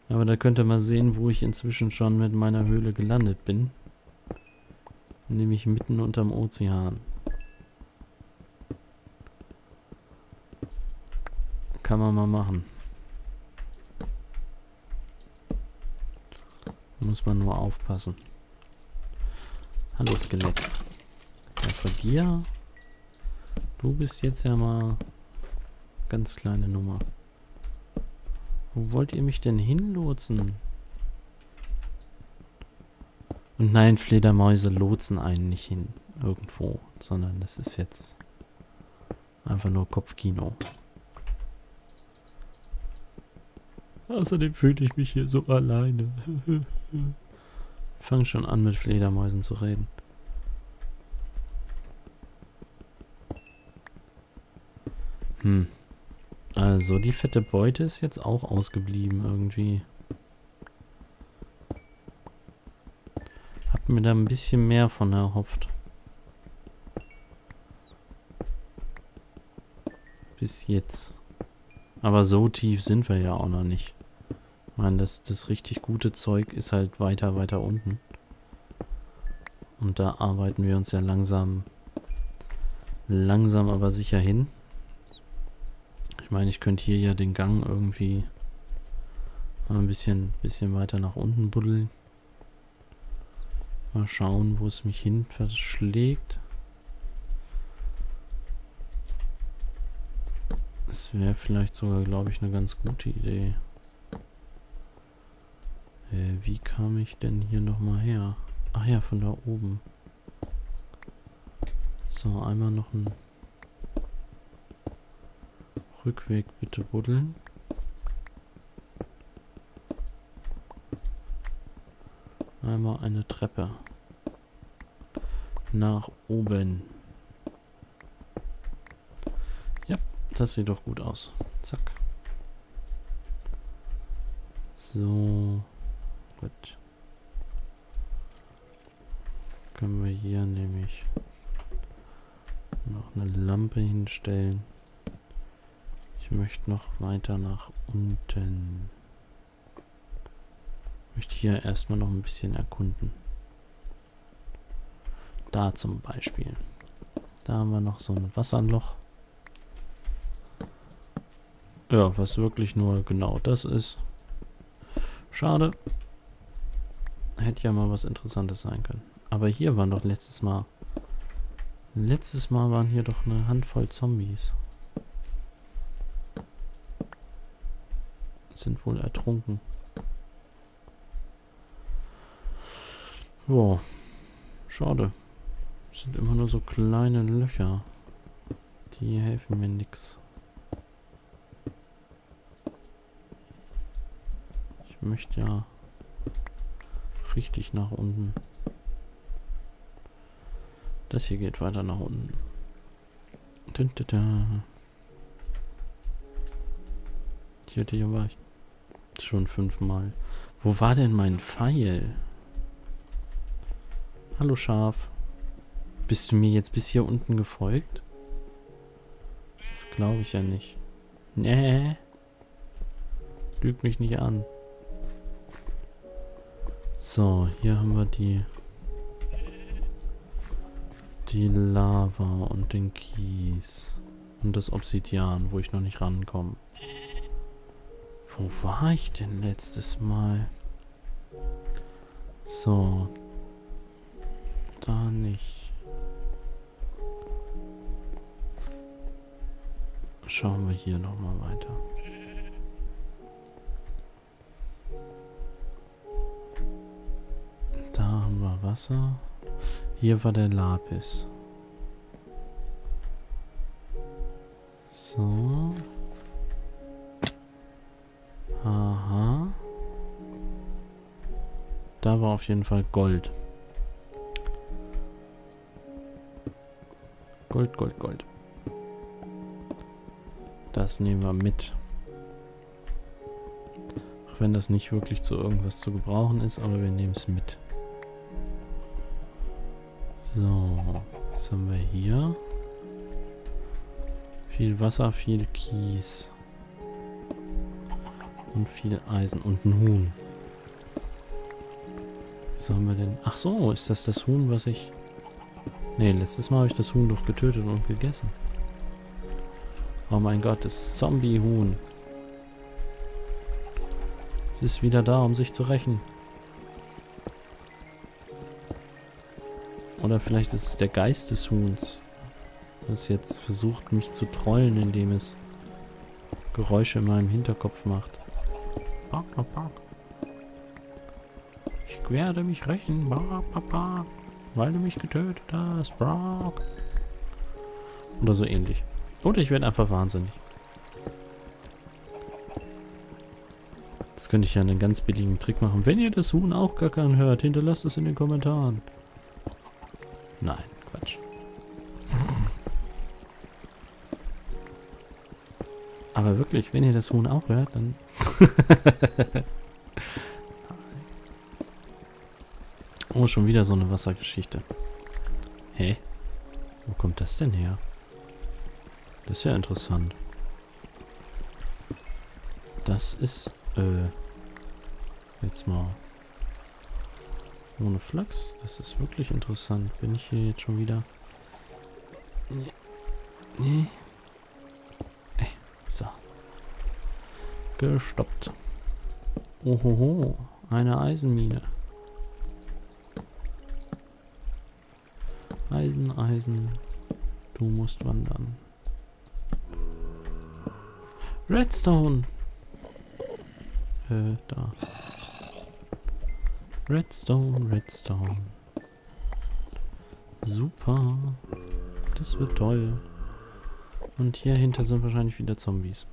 Aber da könnt ihr mal sehen, wo ich inzwischen schon mit meiner Höhle gelandet bin. Nämlich mitten unterm Ozean. Kann man mal machen. Muss man nur aufpassen. Hallo Skelett. Ja, von dir. Du bist jetzt ja mal ganz kleine Nummer. Wo wollt ihr mich denn hinlotsen? Und nein, Fledermäuse lotsen einen nicht hin irgendwo, sondern das ist jetzt einfach nur Kopfkino. Außerdem fühle ich mich hier so alleine. Ich fange schon an, mit Fledermäusen zu reden. Also die fette Beute ist jetzt auch ausgeblieben irgendwie. Hab mir da ein bisschen mehr von erhofft. Bis jetzt. Aber so tief sind wir ja auch noch nicht. Ich meine, das richtig gute Zeug ist halt weiter unten. Und da arbeiten wir uns ja langsam aber sicher hin. Ich meine, ich könnte hier ja den Gang irgendwie mal ein bisschen weiter nach unten buddeln. Mal schauen, wo es mich hin verschlägt. Das wäre vielleicht sogar, glaube ich, eine ganz gute Idee. Wie kam ich denn hier nochmal her? Ach ja, von da oben. So, einmal noch ein Rückweg bitte buddeln. Einmal eine Treppe. Nach oben. Ja, das sieht doch gut aus. Zack. So. Gut. Können wir hier nämlich noch eine Lampe hinstellen. Ich möchte noch weiter nach unten. Ich möchte hier erstmal noch ein bisschen erkunden. Da zum Beispiel. Da haben wir noch so ein Wasserloch. Ja, was wirklich nur genau das ist. Schade. Hätte ja mal was Interessantes sein können. Aber hier waren doch letztes Mal... Letztes Mal waren hier doch eine Handvoll Zombies. Sind wohl ertrunken. Boah. Schade. Das sind immer nur so kleine Löcher. Die helfen mir nix. Ich möchte ja richtig nach unten. Das hier geht weiter nach unten. Hier war ich schon 5-mal. Wo war denn mein Pfeil? Hallo Schaf. Bist du mir jetzt bis hier unten gefolgt? Das glaube ich ja nicht. Nee. Lüg mich nicht an. So, hier haben wir die Lava und den Kies. Und das Obsidian, wo ich noch nicht rankomme. Wo war ich denn letztes Mal? So. Da nicht. Schauen wir hier nochmal weiter. Da haben wir Wasser. Hier war der Lapis. So. Aha. Da war auf jeden Fall Gold. Gold. Das nehmen wir mit. Auch wenn das nicht wirklich zu irgendwas zu gebrauchen ist, aber wir nehmen es mit. So, was haben wir hier? Viel Wasser, viel Kies. Und viel Eisen und ein Huhn. Was haben wir denn? Ach so, ist das Huhn, was ich... Nee, letztes Mal habe ich das Huhn doch getötet und gegessen. Oh mein Gott, das ist Zombie-Huhn. Es ist wieder da, um sich zu rächen. Oder vielleicht ist es der Geist des Huhns, das jetzt versucht, mich zu trollen, indem es Geräusche in meinem Hinterkopf macht. Bark, bark, bark. Ich werde mich rächen, bark, bark, bark, weil du mich getötet hast, bark. Oder so ähnlich. Oder ich werde einfach wahnsinnig. Das könnte ich ja einen ganz billigen Trick machen. Wenn ihr das Huhn auch gackern hört, hinterlasst es in den Kommentaren. Nein, Quatsch. Aber wirklich, wenn ihr das Huhn auch hört, dann... Oh, schon wieder so eine Wassergeschichte. Hä? Wo kommt das denn her? Das ist ja interessant. Das ist, jetzt mal ohne Flachs. Das ist wirklich interessant. Bin ich hier jetzt schon wieder... Nee. Nee. So. Gestoppt. Ohoho. Eine Eisenmine. Eisen, Eisen. Du musst wandern. Redstone. Da. Redstone, Redstone. Super. Das wird toll. Und hier hinter sind wahrscheinlich wieder Zombies.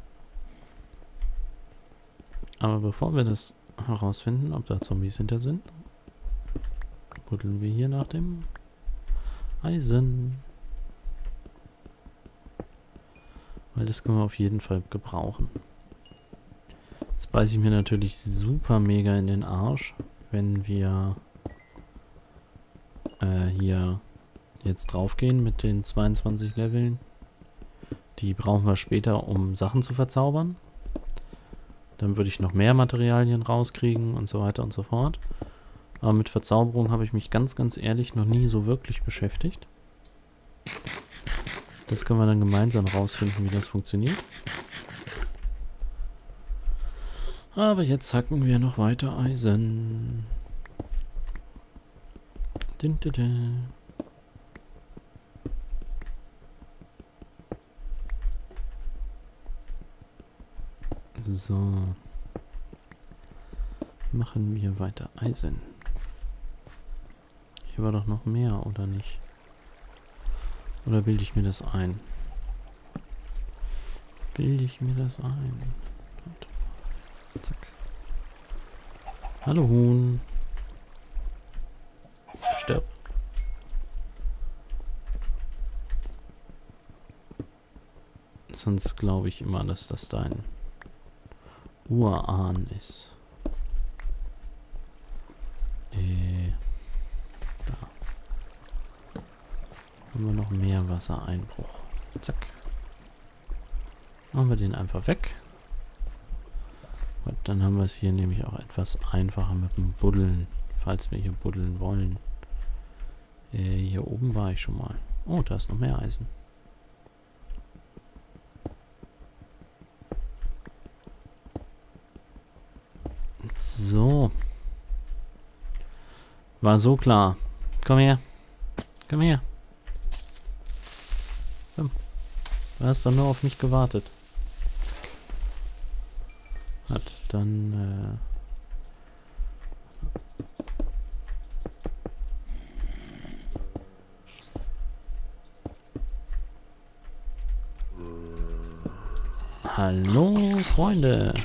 Aber bevor wir das herausfinden, ob da Zombies hinter sind, buddeln wir hier nach dem Eisen. Weil das können wir auf jeden Fall gebrauchen. Jetzt beiße ich mir natürlich super mega in den Arsch, wenn wir hier jetzt draufgehen mit den 22 Leveln. Die brauchen wir später, um Sachen zu verzaubern. Dann würde ich noch mehr Materialien rauskriegen und so weiter und so fort. Aber mit Verzauberung habe ich mich ganz, ganz ehrlich noch nie so wirklich beschäftigt. Das können wir dann gemeinsam rausfinden, wie das funktioniert. Aber jetzt hacken wir noch weiter Eisen. Din, din, din. So. Machen wir weiter Eisen. Hier war doch noch mehr, oder nicht? Oder bilde ich mir das ein? Bilde ich mir das ein? Zack. Hallo Huhn. Stirb. Sonst glaube ich immer, dass das dein Urahn ist. Da. Haben wir noch mehr Wassereinbruch. Zack. Machen wir den einfach weg. Und dann haben wir es hier nämlich auch etwas einfacher mit dem Buddeln, falls wir hier buddeln wollen. Hier oben war ich schon mal. Oh, da ist noch mehr Eisen. So. War so klar. Komm her. Komm her. Komm. Du hast doch nur auf mich gewartet. Zack. Hat dann, Hallo, Freunde.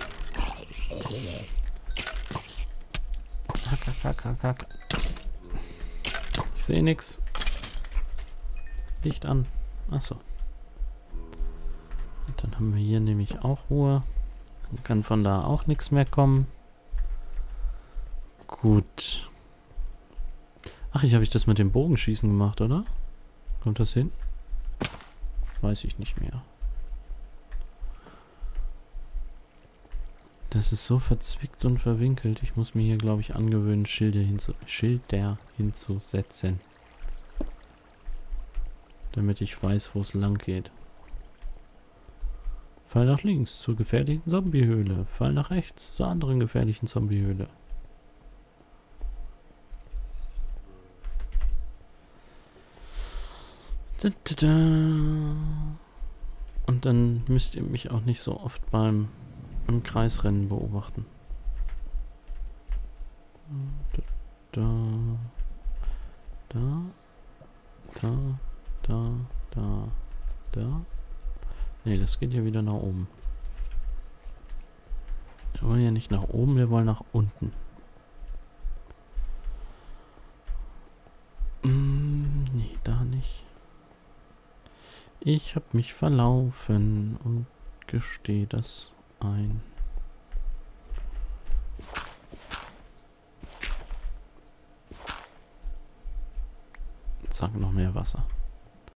Hack. Ich sehe nichts. Licht an. Achso. Und dann haben wir hier nämlich auch Ruhe. Dann kann von da auch nichts mehr kommen. Gut. Ach, habe ich das mit dem Bogenschießen gemacht, oder? Kommt das hin? Weiß ich nicht mehr. Das ist so verzwickt und verwinkelt. Ich muss mir hier, glaube ich, angewöhnen, Schilder hinzusetzen. Damit ich weiß, wo es lang geht. Fall nach links zur gefährlichen Zombiehöhle. Fall nach rechts zur anderen gefährlichen Zombiehöhle. Da, da, da. Und dann müsst ihr mich auch nicht so oft im Kreisrennen beobachten. Da, da, da, da, da, da. Ne, das geht ja wieder nach oben. Wir wollen ja nicht nach oben, wir wollen nach unten. Nee, da nicht. Ich habe mich verlaufen und gestehe das ein. Zack, noch mehr Wasser.